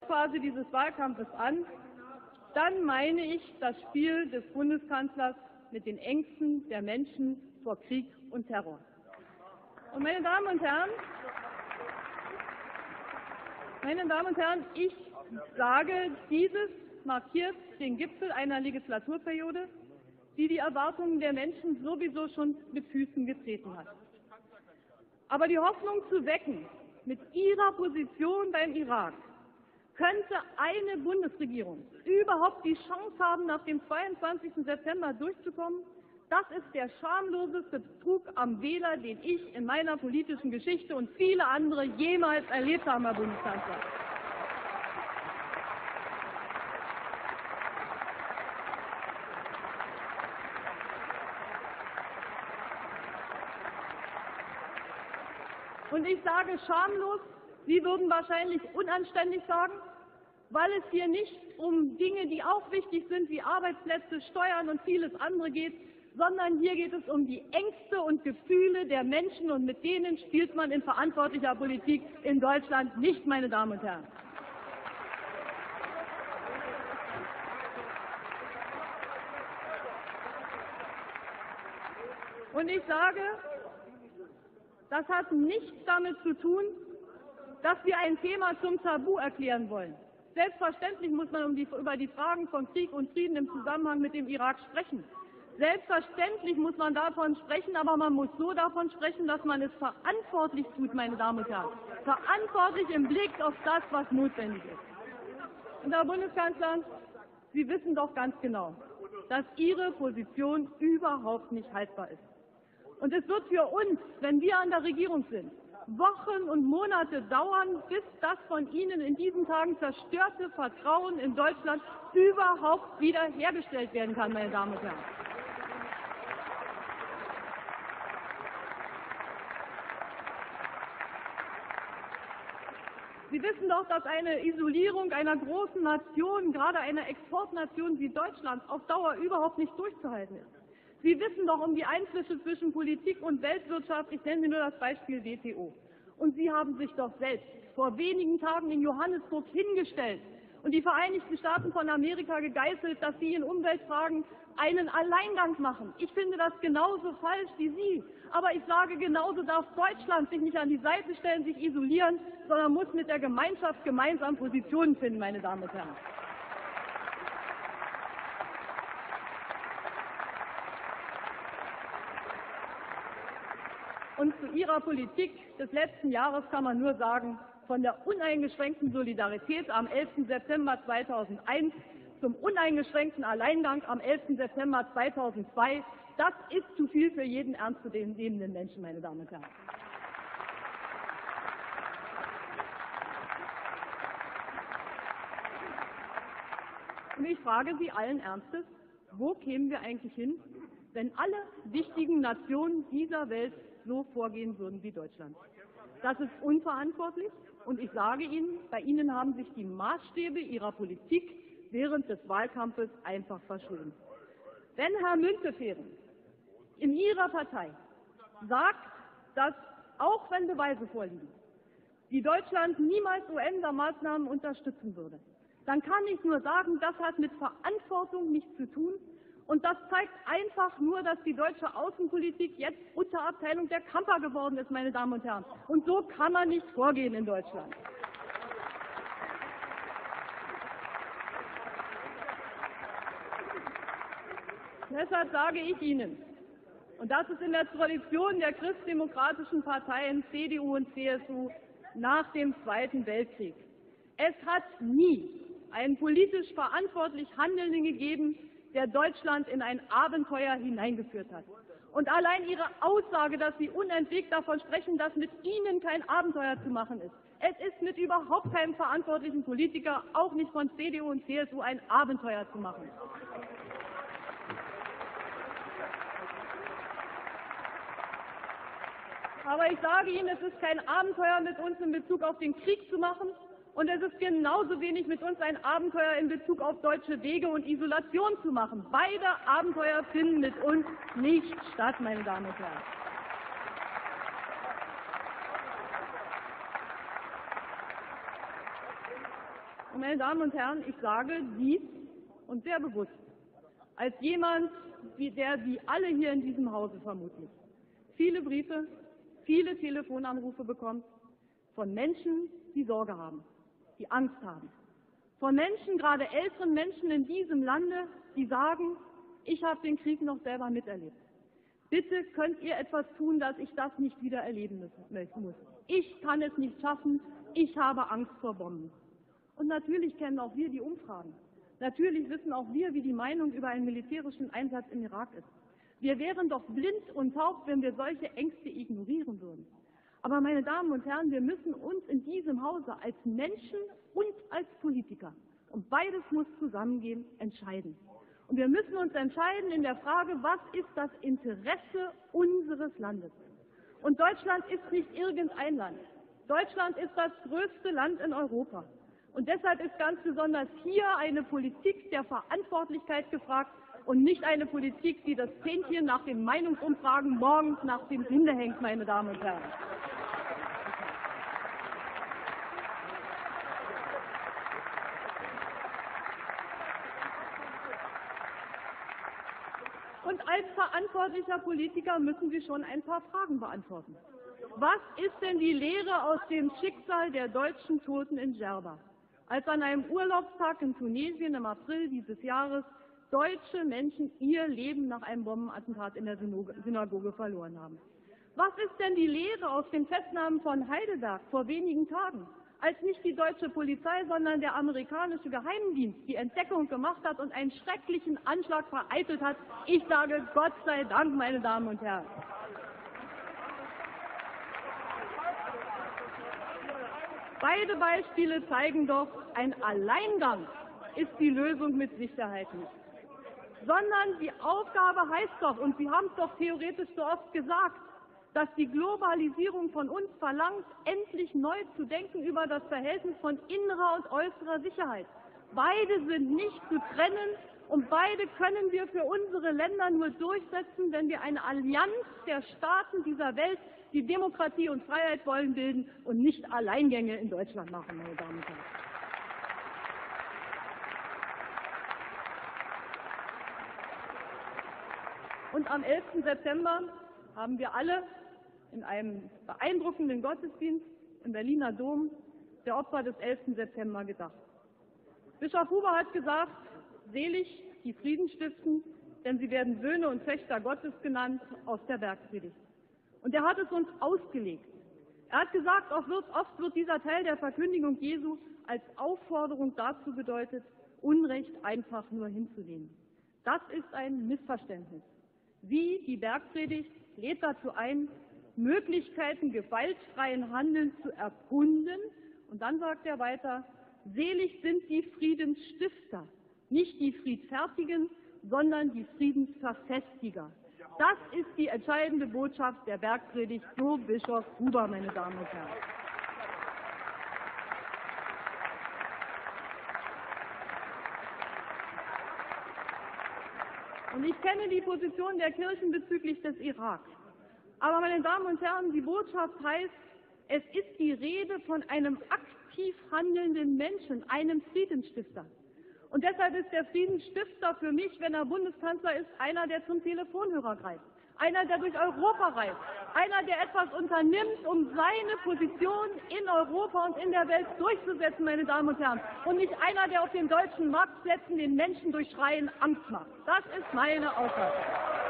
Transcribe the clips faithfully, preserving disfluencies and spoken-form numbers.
Schlussphase dieses Wahlkampfes an, dann meine ich das Spiel des Bundeskanzlers mit den Ängsten der Menschen vor Krieg und Terror. Und meine Damen und Herren, meine Damen und Herren, ich sage, dieses markiert den Gipfel einer Legislaturperiode, die die Erwartungen der Menschen sowieso schon mit Füßen getreten hat. Aber die Hoffnung zu wecken, mit ihrer Position beim Irak könnte eine Bundesregierung überhaupt die Chance haben, nach dem zweiundzwanzigsten September durchzukommen, das ist der schamloseste Betrug am Wähler, den ich in meiner politischen Geschichte und viele andere jemals erlebt habe, Herr Bundeskanzler. Und ich sage schamlos, Sie würden wahrscheinlich unanständig sagen, weil es hier nicht um Dinge, die auch wichtig sind, wie Arbeitsplätze, Steuern und vieles andere geht, sondern hier geht es um die Ängste und Gefühle der Menschen, und mit denen spielt man in verantwortlicher Politik in Deutschland nicht, meine Damen und Herren. Und ich sage, das hat nichts damit zu tun, dass wir ein Thema zum Tabu erklären wollen. Selbstverständlich muss man um die, über die Fragen von Krieg und Frieden im Zusammenhang mit dem Irak sprechen. Selbstverständlich muss man davon sprechen, aber man muss so davon sprechen, dass man es verantwortlich tut, meine Damen und Herren. Verantwortlich im Blick auf das, was notwendig ist. Und Herr Bundeskanzler, Sie wissen doch ganz genau, dass Ihre Position überhaupt nicht haltbar ist. Und es wird für uns, wenn wir an der Regierung sind, Wochen und Monate dauern, bis das von Ihnen in diesen Tagen zerstörte Vertrauen in Deutschland überhaupt wiederhergestellt werden kann, meine Damen und Herren. Sie wissen doch, dass eine Isolierung einer großen Nation, gerade einer Exportnation wie Deutschland, auf Dauer überhaupt nicht durchzuhalten ist. Sie wissen doch um die Einflüsse zwischen Politik und Weltwirtschaft. Ich nenne nur das Beispiel W T O. Und Sie haben sich doch selbst vor wenigen Tagen in Johannesburg hingestellt und die Vereinigten Staaten von Amerika gegeißelt, dass sie in Umweltfragen einen Alleingang machen. Ich finde das genauso falsch wie Sie. Aber ich sage, genauso darf Deutschland sich nicht an die Seite stellen, sich isolieren, sondern muss mit der Gemeinschaft gemeinsam Positionen finden, meine Damen und Herren. Und zu Ihrer Politik des letzten Jahres kann man nur sagen, von der uneingeschränkten Solidarität am elften September zweitausendeins zum uneingeschränkten Alleingang am elften September zweitausendzwei, das ist zu viel für jeden ernstzunehmenden Menschen, meine Damen und Herren. Und ich frage Sie allen Ernstes, wo kämen wir eigentlich hin, wenn alle wichtigen Nationen dieser Welt so vorgehen würden wie Deutschland? Das ist unverantwortlich, und ich sage Ihnen, bei Ihnen haben sich die Maßstäbe Ihrer Politik während des Wahlkampfes einfach verschoben. Wenn Herr Müntefering in Ihrer Partei sagt, dass, auch wenn Beweise vorliegen, die Deutschland niemals U N-Maßnahmen unterstützen würde, dann kann ich nur sagen, das hat mit Verantwortung nichts zu tun. Und das zeigt einfach nur, dass die deutsche Außenpolitik jetzt Unterabteilung der Kamper geworden ist, meine Damen und Herren. Und so kann man nicht vorgehen in Deutschland. Deshalb sage ich Ihnen, und das ist in der Tradition der christdemokratischen Parteien C D U und C S U nach dem Zweiten Weltkrieg: Es hat nie einen politisch verantwortlich Handelnden gegeben, der Deutschland in ein Abenteuer hineingeführt hat. Und allein Ihre Aussage, dass Sie unentwegt davon sprechen, dass mit Ihnen kein Abenteuer zu machen ist. Es ist mit überhaupt keinem verantwortlichen Politiker, auch nicht von C D U und C S U, ein Abenteuer zu machen. Aber ich sage Ihnen, es ist kein Abenteuer, mit uns in Bezug auf den Krieg zu machen. Und es ist genauso wenig mit uns ein Abenteuer in Bezug auf deutsche Wege und Isolation zu machen. Beide Abenteuer finden mit uns nicht statt, meine Damen und Herren. Und meine Damen und Herren, ich sage dies und sehr bewusst als jemand, wie der Sie alle hier in diesem Hause vermutlich viele Briefe, viele Telefonanrufe bekommt von Menschen, die Sorge haben, die Angst haben. Von Menschen, gerade älteren Menschen in diesem Lande, die sagen, ich habe den Krieg noch selber miterlebt. Bitte könnt ihr etwas tun, dass ich das nicht wieder erleben muss. Ich kann es nicht schaffen, ich habe Angst vor Bomben. Und natürlich kennen auch wir die Umfragen. Natürlich wissen auch wir, wie die Meinung über einen militärischen Einsatz im Irak ist. Wir wären doch blind und taub, wenn wir solche Ängste ignorieren würden. Aber meine Damen und Herren, wir müssen uns in diesem Hause als Menschen und als Politiker, und beides muss zusammengehen, entscheiden. Und wir müssen uns entscheiden in der Frage, was ist das Interesse unseres Landes? Und Deutschland ist nicht irgendein Land. Deutschland ist das größte Land in Europa. Und deshalb ist ganz besonders hier eine Politik der Verantwortlichkeit gefragt und nicht eine Politik, die das Zähnchen nach den Meinungsumfragen morgens nach dem Kinde hängt, meine Damen und Herren. Und als verantwortlicher Politiker müssen Sie schon ein paar Fragen beantworten. Was ist denn die Lehre aus dem Schicksal der deutschen Toten in Djerba, als an einem Urlaubstag in Tunesien im April dieses Jahres deutsche Menschen ihr Leben nach einem Bombenattentat in der Synagoge verloren haben? Was ist denn die Lehre aus den Festnahmen von Heidelberg vor wenigen Tagen, als nicht die deutsche Polizei, sondern der amerikanische Geheimdienst die Entdeckung gemacht hat und einen schrecklichen Anschlag vereitelt hat? Ich sage Gott sei Dank, meine Damen und Herren. Beide Beispiele zeigen doch, ein Alleingang ist die Lösung mit Sicherheit nicht. Sondern die Aufgabe heißt doch, und Sie haben es doch theoretisch so oft gesagt, dass die Globalisierung von uns verlangt, endlich neu zu denken über das Verhältnis von innerer und äußerer Sicherheit. Beide sind nicht zu trennen und beide können wir für unsere Länder nur durchsetzen, wenn wir eine Allianz der Staaten dieser Welt, die Demokratie und Freiheit wollen, bilden und nicht Alleingänge in Deutschland machen, meine Damen und Herren. Und am elften September haben wir alle in einem beeindruckenden Gottesdienst im Berliner Dom der Opfer des elften September gedacht. Bischof Huber hat gesagt, selig die Frieden stiften, denn sie werden Söhne und Töchter Gottes genannt, aus der Bergpredigt. Und er hat es uns ausgelegt. Er hat gesagt, oft wird, oft wird dieser Teil der Verkündigung Jesu als Aufforderung dazu gedeutet, Unrecht einfach nur hinzunehmen. Das ist ein Missverständnis. Sie, die Bergpredigt, lädt dazu ein, Möglichkeiten gewaltfreien Handelns zu erkunden. Und dann sagt er weiter, selig sind die Friedensstifter, nicht die Friedfertigen, sondern die Friedensverfestiger. Das ist die entscheidende Botschaft der Bergpredigt, so Bischof Huber, meine Damen und Herren. Und ich kenne die Position der Kirchen bezüglich des Irak. Aber, meine Damen und Herren, die Botschaft heißt, es ist die Rede von einem aktiv handelnden Menschen, einem Friedensstifter. Und deshalb ist der Friedensstifter für mich, wenn er Bundeskanzler ist, einer, der zum Telefonhörer greift, einer, der durch Europa reist, einer, der etwas unternimmt, um seine Position in Europa und in der Welt durchzusetzen, meine Damen und Herren, und nicht einer, der auf den deutschen Marktplätzen den Menschen durch Schreien Angst macht. Das ist meine Aussage.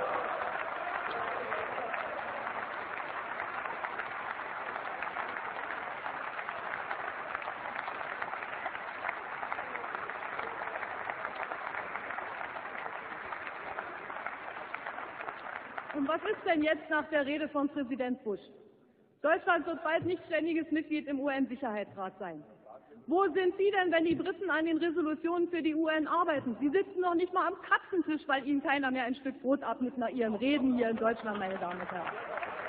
Und was ist denn jetzt nach der Rede von Präsident Bush? Deutschland wird bald nicht ständiges Mitglied im U N-Sicherheitsrat sein. Wo sind Sie denn, wenn die Briten an den Resolutionen für die U N arbeiten? Sie sitzen noch nicht mal am Katzentisch, weil Ihnen keiner mehr ein Stück Brot abnimmt nach Ihren Reden hier in Deutschland, meine Damen und Herren.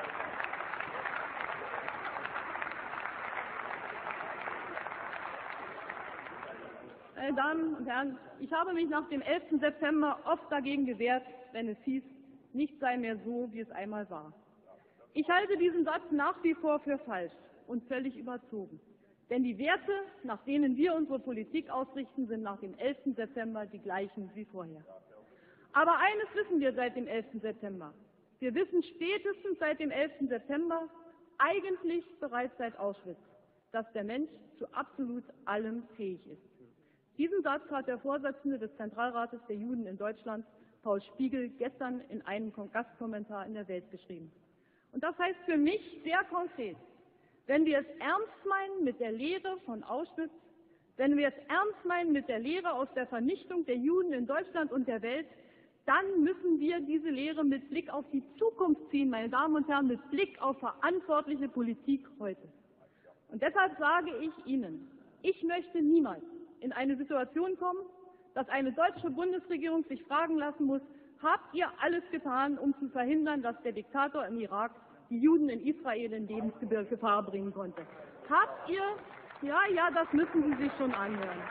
Meine Damen und Herren, ich habe mich nach dem elften September oft dagegen gewehrt, wenn es hieß, nichts sei mehr so, wie es einmal war. Ich halte diesen Satz nach wie vor für falsch und völlig überzogen. Denn die Werte, nach denen wir unsere Politik ausrichten, sind nach dem elften September die gleichen wie vorher. Aber eines wissen wir seit dem elften September. Wir wissen spätestens seit dem elften September, eigentlich bereits seit Auschwitz, dass der Mensch zu absolut allem fähig ist. Diesen Satz hat der Vorsitzende des Zentralrates der Juden in Deutschland, Paul Spiegel, gestern in einem Gastkommentar in der Welt geschrieben. Und das heißt für mich sehr konkret, wenn wir es ernst meinen mit der Lehre von Auschwitz, wenn wir es ernst meinen mit der Lehre aus der Vernichtung der Juden in Deutschland und der Welt, dann müssen wir diese Lehre mit Blick auf die Zukunft ziehen, meine Damen und Herren, mit Blick auf verantwortliche Politik heute. Und deshalb sage ich Ihnen, ich möchte niemals in eine Situation kommen, dass eine deutsche Bundesregierung sich fragen lassen muss, habt ihr alles getan, um zu verhindern, dass der Diktator im Irak die Juden in Israel in Lebensgefahr bringen konnte? Habt ihr, ja, ja, das müssen Sie sich schon anhören.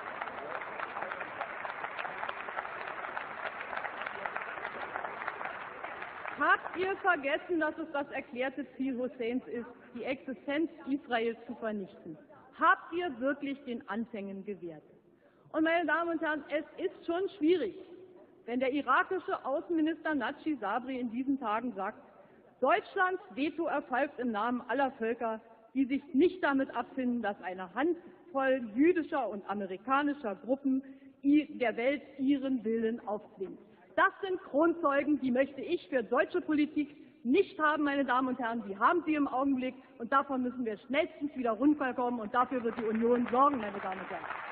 Habt ihr vergessen, dass es das erklärte Ziel Husseins ist, die Existenz Israels zu vernichten? Habt ihr wirklich den Anfängen gewährt? Und meine Damen und Herren, es ist schon schwierig, wenn der irakische Außenminister Nadschi Sabri in diesen Tagen sagt, Deutschlands Veto erfolgt im Namen aller Völker, die sich nicht damit abfinden, dass eine Handvoll jüdischer und amerikanischer Gruppen der Welt ihren Willen aufzwingt. Das sind Kronzeugen, die möchte ich für deutsche Politik nicht haben, meine Damen und Herren. Die haben sie im Augenblick, und davon müssen wir schnellstens wieder runterkommen, und dafür wird die Union sorgen, meine Damen und Herren.